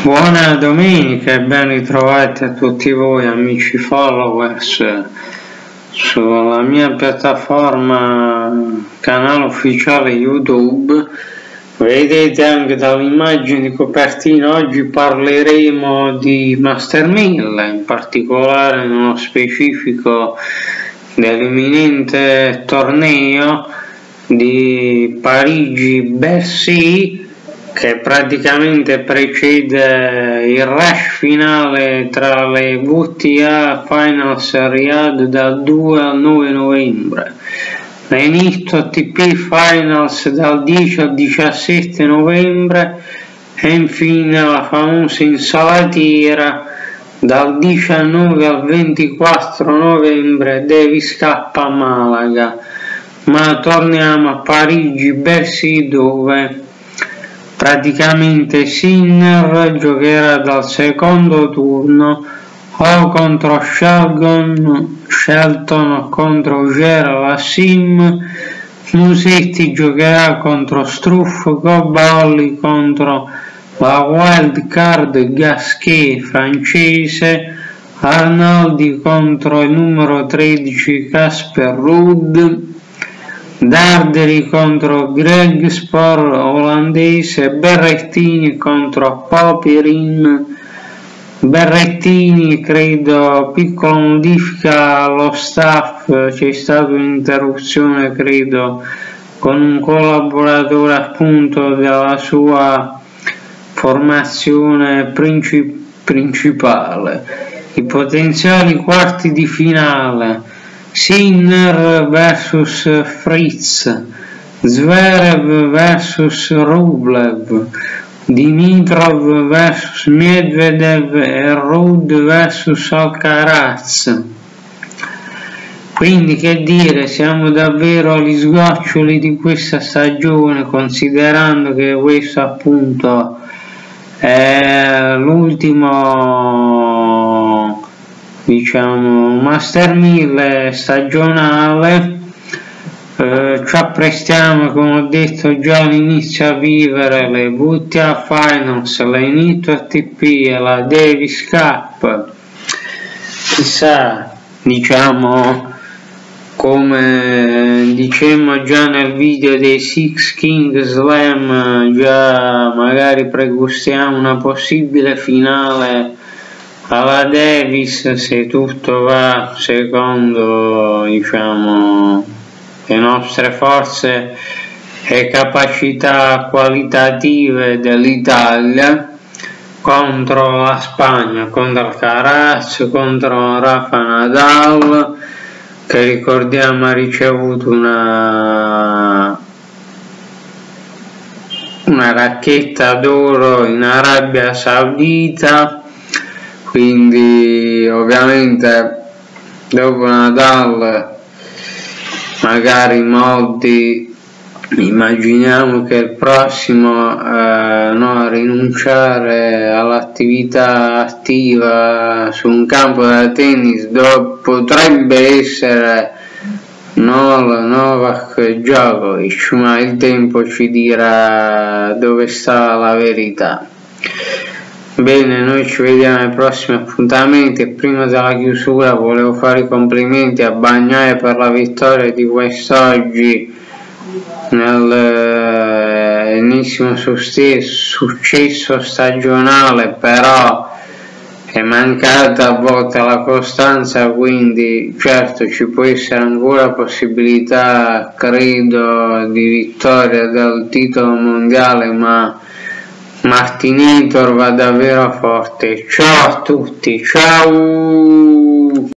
Buona domenica e ben ritrovati a tutti voi amici followers sulla mia piattaforma canale ufficiale YouTube. Vedete anche dall'immagine di copertina, oggi parleremo di Master 1000, in particolare nello specifico dell'imminente torneo di Parigi-Bercy, che praticamente precede il rush finale tra le WTA Finals Riyadh dal 2 al 9 novembre, le NIT ATP Finals dal 10 al 17 novembre e infine la famosa insalatiera dal 19 al 24 novembre Davis Cup a Malaga. Ma torniamo a Parigi-Bercy, dove praticamente Sinner giocherà dal secondo turno o contro Shelton contro Gervassim, Musetti giocherà contro Struff, Cobolli contro la wild card Gasquet francese, Arnaldi contro il numero 13 Casper Ruud, Darderi contro Greg Spor olandese, Berrettini contro Popyrin. Berrettini, credo, piccola modifica allo staff, c'è stata un'interruzione credo con un collaboratore appunto della sua formazione principale. I potenziali quarti di finale: Sinner vs Fritz, Zverev vs Rublev, Dimitrov vs Medvedev e Ruud vs Alcaraz. Quindi, che dire, siamo davvero agli sgoccioli di questa stagione, considerando che questo appunto è l'ultimo, diciamo, Master 1000 stagionale. Ci apprestiamo, come ho detto già all'inizio, a vivere le WTA Finals, le NIT ATP e la Davis Cup. Chissà, diciamo, come dicemmo già nel video dei Six King Slam, già magari pregustiamo una possibile finale alla Davis, se tutto va secondo, diciamo, le nostre forze e capacità qualitative dell'Italia, contro la Spagna, contro Alcaraz, contro Rafa Nadal, che ricordiamo ha ricevuto una racchetta d'oro in Arabia Saudita. Quindi ovviamente dopo Nadal magari molti immaginiamo che il prossimo a rinunciare all'attività attiva su un campo da tennis potrebbe essere Novak Djokovic, ma il tempo ci dirà dove sta la verità. Bene, noi ci vediamo ai prossimi appuntamenti e prima della chiusura volevo fare i complimenti a Bagnaia per la vittoria di quest'oggi nell'ennesimo successo stagionale, però è mancata a volte la costanza, quindi certo ci può essere ancora possibilità, credo, di vittoria del titolo mondiale, ma Martinator va davvero forte. Ciao a tutti, ciao!